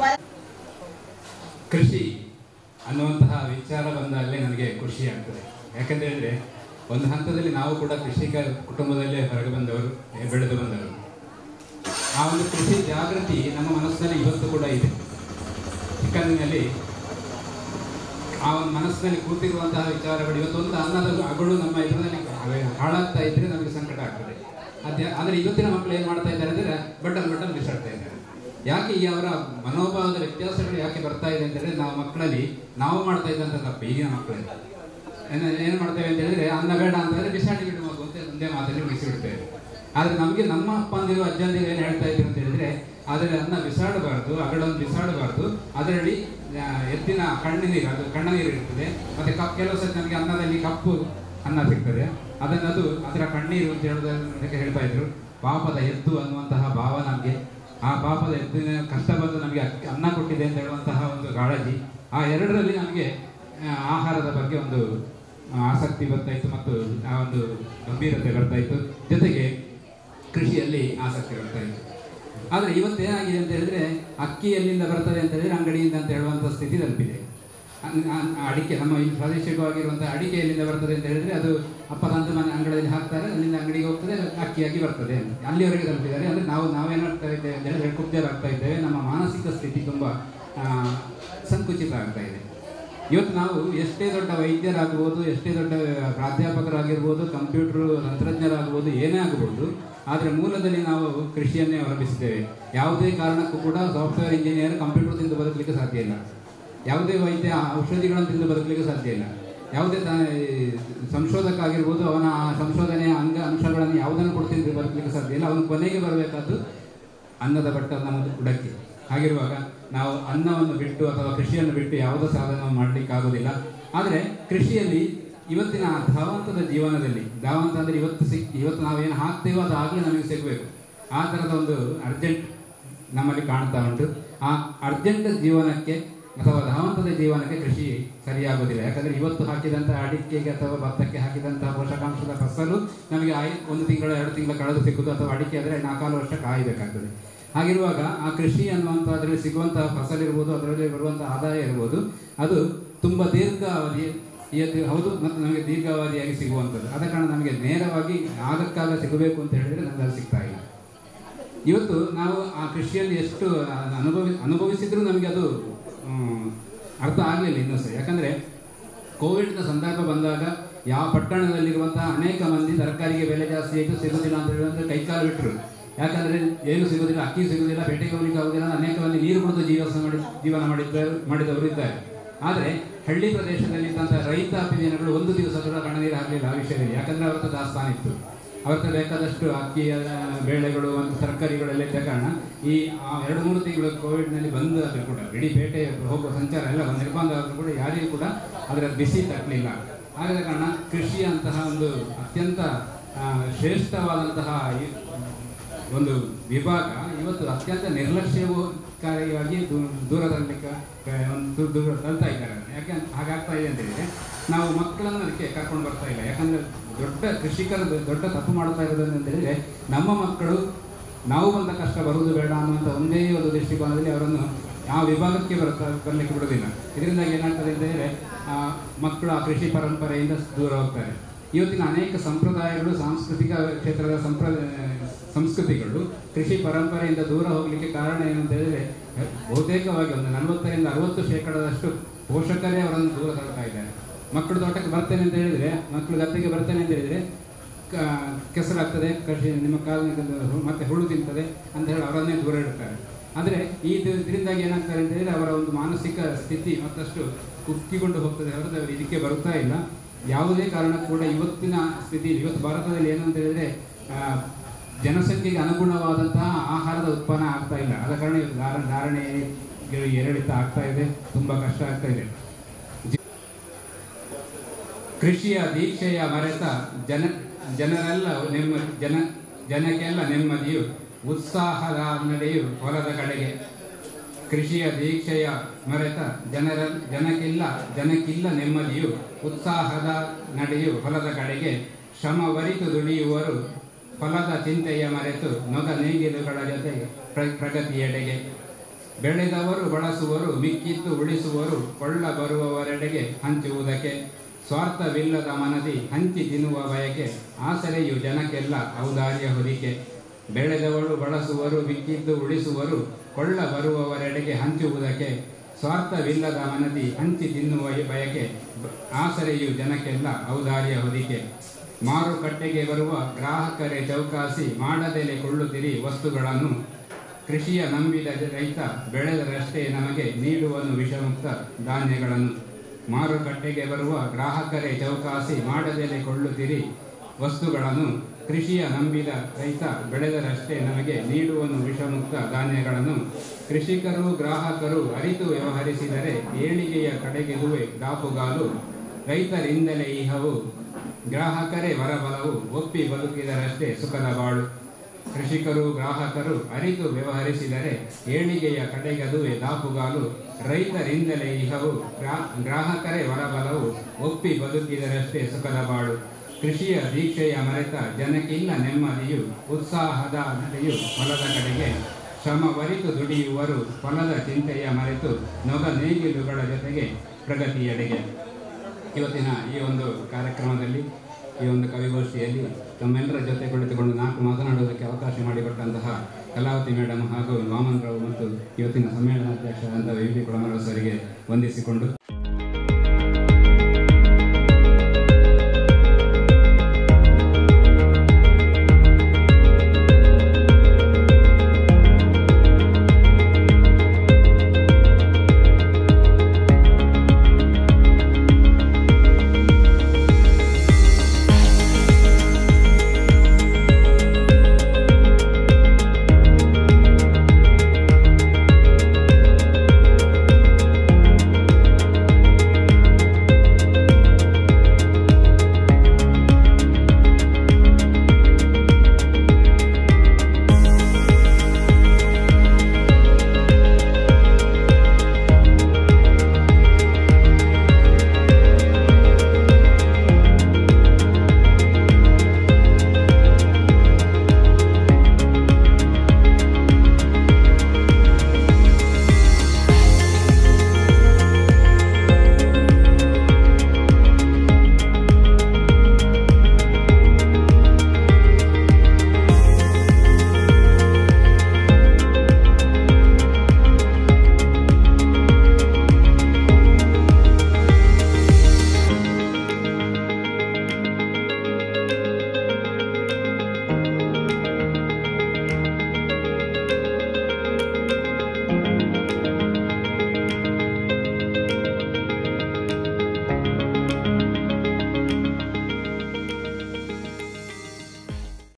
ಕೃಷಿ ಅನ್ನುವಂತಹ ವಿಚಾರ ಬಂದಾಗಲೇ ನನಗೆ ಖುಷಿ ಆಗ್ತದೆ. ಯಾಕಂತ ಹೇಳಿದ್ರೆ ಒಂದು ಹಂತದಲ್ಲಿ ನಾವು ಕೂಡ ಕೃಷಿಕ ಕುಟುಂಬದಲ್ಲೇ ಹೊರಗೆ ಬಂದವರು, ಬೆಳೆದು ಬಂದವರು. ಆ ಒಂದು ಕೃಷಿ ಜಾಗೃತಿ ನಮ್ಮ ಮನಸ್ಸಿನಲ್ಲಿ ಇವತ್ತು ಕೂಡ ಇದೆ. ಚಿಕ್ಕಂದಿನಲ್ಲಿ ಆ ಒಂದು ಮನಸ್ಸಿನಲ್ಲಿ ಕೂತಿರುವಂತಹ ವಿಚಾರಗಳು ಇವತ್ತೊಂದು ಅನ್ನದ ಅಗಳು ನಮ್ಮ ಇದರಲ್ಲಿ ಹಾಳಾಗ್ತಾ ಇದ್ರೆ ನಮಗೆ ಸಂಕಟ ಆಗ್ತದೆ. ಆದರೆ ಇವತ್ತಿನ ಮಕ್ಕಳು ಏನು ಮಾಡ್ತಾ ಇದ್ದಾರೆ ಅಂದರೆ ಬಟನ್ ಬಿಸಾಡ್ತಾ ಇದ್ದಾರೆ. ಯಾಕೆ ಈ ಅವರ ಮನೋಭಾವದ ವ್ಯತ್ಯಾಸಗಳು ಯಾಕೆ ಬರ್ತಾ ಇದೆ ಅಂತಂದರೆ, ನಾವು ಮಕ್ಕಳಲ್ಲಿ ನಾವು ಮಾಡ್ತಾ ಇದ್ದಂಥ ತಪ್ಪು ಈಗಿನ ಮಕ್ಕಳಲ್ಲಿ ಏನು ಮಾಡ್ತೇವೆ ಅಂತ ಹೇಳಿದ್ರೆ, ಅನ್ನ ಬೇಡ ಅಂತಂದರೆ ಬಿಸಾಡಿ ಬಿಡು ಮಗು ಅಂತ ಒಂದೇ ಮಾತಲ್ಲಿ ಮುಗಿಸಿಬಿಡ್ತೇವೆ. ಆದರೆ ನಮಗೆ ನಮ್ಮ ಅಪ್ಪಂದಿರು ಅಜ್ಜಂದಿರು ಏನು ಹೇಳ್ತಾ ಇದ್ರು ಅಂತ ಹೇಳಿದ್ರೆ, ಅದರಲ್ಲಿ ಅನ್ನ ಬಿಸಾಡಬಾರ್ದು, ಅಗಳೊಂದು ಬಿಸಾಡಬಾರ್ದು, ಅದರಲ್ಲಿ ಎತ್ತಿನ ಕಣ್ಣೀರು, ಅದು ಕಣ್ಣ ನೀರು ಇರ್ತದೆ. ಮತ್ತು ಕೆಲವು ಸತಿ ನಮಗೆ ಅನ್ನದಲ್ಲಿ ಕಪ್ಪು ಅನ್ನ ಸಿಗ್ತದೆ, ಅದು ಅದರ ಕಣ್ಣೀರು ಅಂತ ಹೇಳೋದಕ್ಕೆ ಹೇಳ್ತಾ ಇದ್ರು. ಪಾಪದ ಎತ್ತು ಅನ್ನುವಂತಹ ಭಾವ ನಮಗೆ, ಆ ಪಾಪದ ಎತ್ತಿನ ಕಷ್ಟ ಬಂದು ನಮಗೆ ಅನ್ನ ಕೊಟ್ಟಿದೆ ಅಂತ ಹೇಳುವಂತಹ ಒಂದು ಕಾಳಜಿ, ಆ ಎರಡರಲ್ಲಿ ನಮಗೆ ಆಹಾರದ ಬಗ್ಗೆ ಒಂದು ಆಸಕ್ತಿ ಬರ್ತಾಯಿತ್ತು ಮತ್ತು ಆ ಒಂದು ಗಂಭೀರತೆ ಬರ್ತಾಯಿತ್ತು. ಜೊತೆಗೆ ಕೃಷಿಯಲ್ಲಿ ಆಸಕ್ತಿ ಬರ್ತಾಯಿತ್ತು. ಆದರೆ ಇವತ್ತೇನಾಗಿದೆ ಅಂತ ಹೇಳಿದ್ರೆ, ಅಕ್ಕಿ ಎಲ್ಲಿಂದ ಬರ್ತದೆ ಅಂತ ಹೇಳಿದ್ರೆ ಅಂಗಡಿಯಿಂದ ಅಂತ ಹೇಳುವಂಥ ಸ್ಥಿತಿ ತಲುಪಿದೆ. ಅಡಿಕೆ, ನಮ್ಮ ಇಲ್ಲಿ ಪ್ರಾದೇಶಿಕವಾಗಿರುವಂಥ ಅಡಿಕೆ ಎಲ್ಲಿಂದ ಬರ್ತದೆ ಅಂತ ಹೇಳಿದ್ರೆ, ಅದು ಅಪ್ಪದಂತ ಮನೆ ಅಂಗಡಿಯಲ್ಲಿ ಹಾಕ್ತಾರೆ, ಅಲ್ಲಿಂದ ಅಂಗಡಿಗೆ ಹೋಗ್ತದೆ, ಅಕ್ಕಿಯಾಗಿ ಬರ್ತದೆ ಅಂತ ಅಲ್ಲಿವರೆಗೆ ತಲುಪಿದ್ದಾರೆ. ಅಂದರೆ ನಾವೇನಾಗ್ತಾ ಇದ್ದೇವೆ ಅಂತ ಹೇಳಿದ್ರೆ ಕುಬ್ಜರಾಗ್ತಾ ಇದ್ದೇವೆ. ನಮ್ಮ ಮಾನಸಿಕ ಸ್ಥಿತಿ ತುಂಬ ಸಂಕುಚಿತ ಆಗ್ತಾ ಇದೆ. ಇವತ್ತು ನಾವು ಎಷ್ಟೇ ದೊಡ್ಡ ವೈದ್ಯರಾಗ್ಬೋದು, ಎಷ್ಟೇ ದೊಡ್ಡ ಪ್ರಾಧ್ಯಾಪಕರಾಗಿರ್ಬೋದು, ಕಂಪ್ಯೂಟರ್ ತಂತ್ರಜ್ಞರಾಗ್ಬೋದು, ಏನೇ ಆಗ್ಬೋದು, ಆದರೆ ಮೂಲದಲ್ಲಿ ನಾವು ಕೃಷಿಯನ್ನೇ ಅವಲಂಬಿಸಿದ್ದೇವೆ. ಯಾವುದೇ ಕಾರಣಕ್ಕೂ ಕೂಡ ಸಾಫ್ಟ್ವೇರ್ ಇಂಜಿನಿಯರ್ ಕಂಪ್ಯೂಟರ್ ತಿಂದು ಬದುಕಲಿಕ್ಕೆ ಸಾಧ್ಯ ಇಲ್ಲ. ಯಾವುದೇ ವೈದ್ಯ ಔಷಧಿಗಳನ್ನು ತಿಂದು ಬದುಕಲಿಕ್ಕೆ ಸಾಧ್ಯ ಇಲ್ಲ. ಯಾವುದೇ ಸಂಶೋಧಕ ಆಗಿರ್ಬೋದು, ಅವನ ಸಂಶೋಧನೆಯ ಅಂಶಗಳನ್ನು ಯಾವುದನ್ನು ಕೊಡ್ತಿದ್ದು ಬದುಕಲಿಕ್ಕೆ ಸಾಧ್ಯ ಇಲ್ಲ. ಅವನು ಕೊನೆಗೆ ಬರಬೇಕಾದ್ದು ಅನ್ನದ ಬಟ್ಟನ್ನು ಉಡಕ್ಕೆ. ಹಾಗಿರುವಾಗ ನಾವು ಅನ್ನವನ್ನು ಬಿಟ್ಟು ಅಥವಾ ಕೃಷಿಯನ್ನು ಬಿಟ್ಟು ಯಾವುದೇ ಸಾಧನ ಮಾಡಲಿಕ್ಕಾಗೋದಿಲ್ಲ. ಆದರೆ ಕೃಷಿಯಲ್ಲಿ ಇವತ್ತಿನ ಧಾವಂತದ ಜೀವನದಲ್ಲಿ, ಧಾವಂತ ಅಂದರೆ ಇವತ್ತು ನಾವೇನು ಹಾಕ್ತೇವೋ ಅದು ಆಗಲೇ ನಮಗೆ ಸಿಗಬೇಕು. ಆ ಥರದ ಒಂದು ಅರ್ಜೆಂಟ್ ನಮ್ಮಲ್ಲಿ ಕಾಣ್ತಾ ಉಂಟು. ಆ ಅರ್ಜೆಂಟ್ ಜೀವನಕ್ಕೆ ಅಥವಾ ಧಾವಂತದ ಜೀವನಕ್ಕೆ ಕೃಷಿ ಸರಿಯಾಗೋದಿಲ್ಲ. ಯಾಕಂದರೆ ಇವತ್ತು ಹಾಕಿದಂಥ ಅಡಿಕೆಗೆ ಅಥವಾ ಭತ್ತಕ್ಕೆ ಹಾಕಿದಂತಹ ಪೋಷಕಾಂಶದ ಫಸಲು ನಮಗೆ 1 ತಿಂಗಳ 2 ತಿಂಗಳ ಕಳೆದು ಸಿಗುವುದು, ಅಥವಾ ಅಡಿಕೆ ಆದರೆ 4 ವರ್ಷ ಕಾಯಬೇಕಾಗ್ತದೆ. ಹಾಗಿರುವಾಗ ಆ ಕೃಷಿ ಅನ್ನುವಂಥ ಅದರಲ್ಲಿ ಸಿಗುವಂತಹ ಫಸಲಿರ್ಬೋದು, ಅದರಲ್ಲಿ ಬರುವಂತಹ ಆದಾಯ ಇರ್ಬೋದು, ಅದು ತುಂಬ ದೀರ್ಘಾವಧಿ ಹೌದು ಮತ್ತು ನಮಗೆ ದೀರ್ಘಾವಧಿಯಾಗಿ ಸಿಗುವಂಥದ್ದು. ಆದ ಕಾರಣ ನಮಗೆ ನೇರವಾಗಿ ಆಗಕ್ಕಾಗ ಸಿಗಬೇಕು ಅಂತ ಹೇಳಿದರೆ ನಮಗೆ ಅದು ಸಿಗ್ತಾ ಇಲ್ಲ. ಇವತ್ತು ನಾವು ಆ ಕೃಷಿಯಲ್ಲಿ ಎಷ್ಟು ಅನುಭವಿಸಿದ್ರೂ ನಮಗೆ ಅದು ಅರ್ಥ ಆಗಲಿಲ್ಲ ಇನ್ನೂ ಸಹ. ಯಾಕಂದರೆ ಕೋವಿಡ್ನ ಸಂದರ್ಭ ಬಂದಾಗ ಯಾವ ಪಟ್ಟಣದಲ್ಲಿರುವಂತಹ ಅನೇಕ ಮಂದಿ ತರಕಾರಿಗೆ ಬೆಲೆ ಜಾಸ್ತಿ ಆಯಿತು, ಸಿಗೋದಿಲ್ಲ ಅಂತ ಹೇಳುವಂಥ ಕೈಕಾಲು ಬಿಟ್ಟರು. ಯಾಕಂದರೆ ಏನು ಸಿಗೋದಿಲ್ಲ, ಅಕ್ಕಿ ಸಿಗೋದಿಲ್ಲ, ಪೇಟೆಗೆ ಹೋಗ್ಲಿಕ್ಕೆ ಆಗೋದಿಲ್ಲ, ಅನೇಕ ಮಂದಿ ನೀರು ಕುಡಿದು ಜೀವನ ಮಾಡಿದವರು ಇದ್ದಾರೆ. ಆದರೆ ಹಳ್ಳಿ ಪ್ರದೇಶದಲ್ಲಿದ್ದಂಥ ರೈತಾಪಿ ಜನಗಳು ಒಂದು ದಿವಸ ಕೂಡ ಕಣ್ಣನೀರು ಹಾಕಲಿಲ್ಲ ಆ ವಿಷಯದಲ್ಲಿ. ಯಾಕಂದರೆ ಅವರದ್ದು ದಾಸ್ತಾನ ಇತ್ತು, ಅವರದ್ದು ಬೇಕಾದಷ್ಟು ಅಕ್ಕಿಯ ಬೇಳೆಗಳು ಮತ್ತು ತರಕಾರಿಗಳೆಲ್ಲ ಇದ್ದ ಕಾರಣ ಈ 2-3 ತಿಂಗಳು ಕೋವಿಡ್ನಲ್ಲಿ ಬಂದಾದರೂ ಕೂಡ ಇಡೀ ಪೇಟೆ ಹೋಗುವ ಸಂಚಾರ ಎಲ್ಲ ನಿರ್ಬಂಧ ಆದರೂ ಕೂಡ ಯಾರಿಗೂ ಕೂಡ ಅದರ ಬಿಸಿ ತಟ್ಟಲಿಲ್ಲ. ಆದ ಕಾರಣ ಕೃಷಿಯಂತಹ ಒಂದು ಅತ್ಯಂತ ಶ್ರೇಷ್ಠವಾದಂತಹ ಒಂದು ವಿಭಾಗ ಇವತ್ತು ಅತ್ಯಂತ ನಿರ್ಲಕ್ಷ್ಯಕಾರಿಯಾಗಿ ದೂರದಲ್ಲಿ ತಳ್ತಾ ಇದ್ದಾರೆ. ಯಾಕೆ ಹಾಗಾಗ್ತಾ ಇದೆ ಅಂತ ಹೇಳಿದರೆ, ನಾವು ಮಕ್ಕಳನ್ನು ಅದಕ್ಕೆ ಕರ್ಕೊಂಡು ಬರ್ತಾ ಇಲ್ಲ. ಯಾಕಂದರೆ ದೊಡ್ಡ ಕೃಷಿಕರು ದೊಡ್ಡ ತಪ್ಪು ಮಾಡ್ತಾ ಇರೋದು ಅಂತ ಹೇಳಿದರೆ, ನಮ್ಮ ಮಕ್ಕಳು ನಾವು ಬಂದ ಕಷ್ಟ ಬರುವುದು ಬೇಡ ಅನ್ನುವಂಥ ಒಂದೇ ಒಂದು ದೃಷ್ಟಿಕೋನದಲ್ಲಿ ಅವರನ್ನು ಆ ವಿಭಾಗಕ್ಕೆ ಬರಲಿಕ್ಕೆ ಬಿಡೋದಿಲ್ಲ. ಇದರಿಂದಾಗಿ ಏನಾಗ್ತದೆ ಅಂತ ಹೇಳಿದರೆ, ಮಕ್ಕಳು ಆ ಕೃಷಿ ಪರಂಪರೆಯಿಂದ ದೂರ ಹೋಗ್ತಾರೆ. ಇವತ್ತಿನ ಅನೇಕ ಸಂಪ್ರದಾಯಗಳು, ಸಾಂಸ್ಕೃತಿಕ ಕ್ಷೇತ್ರದ ಸಂಸ್ಕೃತಿಗಳು ಕೃಷಿ ಪರಂಪರೆಯಿಂದ ದೂರ ಹೋಗಲಿಕ್ಕೆ ಕಾರಣ ಏನು ಅಂತ ಹೇಳಿದರೆ, ಬಹುತೇಕವಾಗಿ ಒಂದು 40-60% ಪೋಷಕರೇ ಅವರನ್ನು ದೂರ ತಳ್ತಾ ಇದ್ದಾರೆ. ಮಕ್ಕಳು ತೋಟಕ್ಕೆ ಬರ್ತೇನೆ ಅಂತ ಹೇಳಿದರೆ, ಮಕ್ಕಳು ಗದ್ದೆಗೆ ಬರ್ತೇನೆ ಅಂತ ಹೇಳಿದರೆ ಕೆಸರಾಗ್ತದೆ, ಕೃಷಿ ನಿಮ್ಮ ಕಾಲ ಮತ್ತೆ ಹುಳು ತಿಂತದೆ ಅಂತ ಹೇಳಿ ಅವರನ್ನೇ ದೂರ ಇಡ್ತಾರೆ. ಆದರೆ ಇದರಿಂದಾಗಿ ಏನಾಗ್ತಾರೆ ಅಂತ ಹೇಳಿದರೆ, ಅವರ ಒಂದು ಮಾನಸಿಕ ಸ್ಥಿತಿ ಮತ್ತಷ್ಟು ಕುಗ್ಗಿಕೊಂಡು ಹೋಗ್ತದೆ ಹೊರತು ಅವರು ಇದಕ್ಕೆ ಬರುತ್ತಾ ಇಲ್ಲ. ಯಾವುದೇ ಕಾರಣಕ್ಕೂ ಕೂಡ ಇವತ್ತಿನ ಸ್ಥಿತಿ, ಇವತ್ತು ಭಾರತದಲ್ಲಿ ಏನು ಅಂತ ಹೇಳಿದರೆ, ಜನಸಂಖ್ಯೆಗೆ ಅನುಗುಣವಾದಂತಹ ಆಹಾರದ ಉತ್ಪನ್ನ ಆಗ್ತಾ ಇಲ್ಲ. ಆದ ಕಾರಣ ಧಾರಣೆ ಏರಿಳಿತ ಆಗ್ತಾ ಇದೆ, ತುಂಬ ಕಷ್ಟ ಆಗ್ತಾ ಇದೆ. ಕೃಷಿಯ ದೀಕ್ಷೆಯ ಮರೆತ ಜನಕ್ಕೆಲ್ಲ ನೆಮ್ಮದಿಯು, ಉತ್ಸಾಹದ ನಡೆಯು ಹೊಲದ ಕಡೆಗೆ. ಕೃಷಿಯ ದೀಕ್ಷೆಯ ಮರೆತ ಜನಕ್ಕಿಲ್ಲ ನೆಮ್ಮದಿಯು, ಉತ್ಸಾಹದ ನಡೆಯು ಹೊಲದ ಕಡೆಗೆ. ಶ್ರಮವರಿತು ದುಡಿಯುವರು, ಫಲದ ಚಿಂತೆಯ ಮರೆತು ನೊಗ ನೇಗಿಲುಗಳ ಜೊತೆಗೆ ಪ್ರಗತಿಯೆಡೆಗೆ. ಬೆಳೆದವರು ಬಳಸುವರು, ಮಿಕ್ಕಿದ್ದು ಉಳಿಸುವರು, ಕೊಳ್ಳ ಬರುವವರೆಡೆಗೆ ಹಂಚುವುದಕ್ಕೆ. ಸ್ವಾರ್ಥವಿಲ್ಲದ ಮನದಿ ಹಂಚಿ ತಿನ್ನುವ ಬಯಕೆ, ಆಸರೆಯು ಜನಕ್ಕೆಲ್ಲ ಔದಾರ್ಯ ಹೊದಿಕೆ. ಬೆಳೆದವರು ಬಳಸುವರು, ಮಿಕ್ಕಿದ್ದು ಉಳಿಸುವರು, ಕೊಳ್ಳ ಬರುವವರೆಡೆಗೆ ಹಂಚುವುದಕ್ಕೆ. ಸ್ವಾರ್ಥವಿಲ್ಲದ ಮನದಿ ಹಂಚಿ ತಿನ್ನುವ ಬಯಕೆ, ಆಸರೆಯು ಜನಕ್ಕೆಲ್ಲ ಔದಾರ್ಯ ಹೊದಿಕೆ. ಮಾರುಕಟ್ಟೆಗೆ ಬರುವ ಗ್ರಾಹಕರೇ ಚೌಕಾಸಿ, ಮಾಡದೆಲೆ ಕೊಳ್ಳುತ್ತಿರಿ ವಸ್ತುಗಳನ್ನು. ಕೃಷಿಯ ನಂಬಿದ ರೈತ ಬೆಳೆದರಷ್ಟೇ ನಮಗೆ ನೀಡುವನು ವಿಷಮುಕ್ತ ಧಾನ್ಯಗಳನ್ನು. ಮಾರುಕಟ್ಟೆಗೆ ಬರುವ ಗ್ರಾಹಕರೇ ಚೌಕಾಸಿ, ಮಾಡದೆಲೆ ಕೊಳ್ಳುತ್ತಿರಿ ವಸ್ತುಗಳನ್ನು. ಕೃಷಿಯ ನಂಬಿದ ರೈತ ಬೆಳೆದರಷ್ಟೇ ನಮಗೆ ನೀಡುವನು ವಿಷಮುಕ್ತ ಧಾನ್ಯಗಳನ್ನು. ಕೃಷಿಕರು ಗ್ರಾಹಕರು ಅರಿತು ವ್ಯವಹರಿಸಿದರೆ ಏಳಿಗೆಯ ಕಡೆಗೆದುವೆ ದಾಪುಗಾಲು. ರೈತರಿಂದಲೇ ಇಹವು, ಗ್ರಾಹಕರೇ ವರಬಲವು, ಒಪ್ಪಿ ಬದುಕಿದರಷ್ಟೇ ಸುಖದ ಬಾಳು. ಕೃಷಿಕರು ಗ್ರಾಹಕರು ಅರಿತು ವ್ಯವಹರಿಸಿದರೆ ಏಳಿಗೆಯ ಕಡೆಗದುವೆ ದಾಪುಗಾಲು. ರೈತರಿಂದಲೇ ಇಹವು, ಗ್ರಾಹಕರೇ ವರಬಲವು, ಒಪ್ಪಿ ಬದುಕಿದರಷ್ಟೇ ಸುಖದ ಬಾಳು. ಕೃಷಿಯ ದೀಕ್ಷೆಯ ಮರೆತ ಜನಕ್ಕಿಲ್ಲ ನೆಮ್ಮದಿಯು, ಉತ್ಸಾಹದ ನಡೆಯು ಹೊಲದ ಕಡೆಗೆ. ಶ್ರಮವರಿತು ದುಡಿಯುವರು, ಫಲದ ಚಿಂತೆಯ ಮರೆತು ನೊಗ ನೇಗಿಲುಗಳ ಜೊತೆಗೆ ಪ್ರಗತಿಯೆಡೆಗೆ. ಇವತ್ತಿನ ಈ ಒಂದು ಕಾರ್ಯಕ್ರಮದಲ್ಲಿ, ಈ ಒಂದು ಕವಿಗೋಷ್ಠಿಯಲ್ಲಿ ತಮ್ಮೆಲ್ಲರ ಜೊತೆ ಕುಳಿತುಕೊಂಡು 4 ಮಾತನಾಡುವುದಕ್ಕೆ ಅವಕಾಶ ಮಾಡಿಕೊಟ್ಟಂತಹ ಕಲಾವತಿ ಮೇಡಮ್ ಹಾಗೂ ವಾಮನ್ ರಾವ್ ಮತ್ತು ಇವತ್ತಿನ ಸಮ್ಮೇಳನಾಧ್ಯಕ್ಷರಾದಂಥ ವಿ.ಪಿ. ಕುಳಮರಸರಿಗೆ ವಂದಿಸಿಕೊಂಡು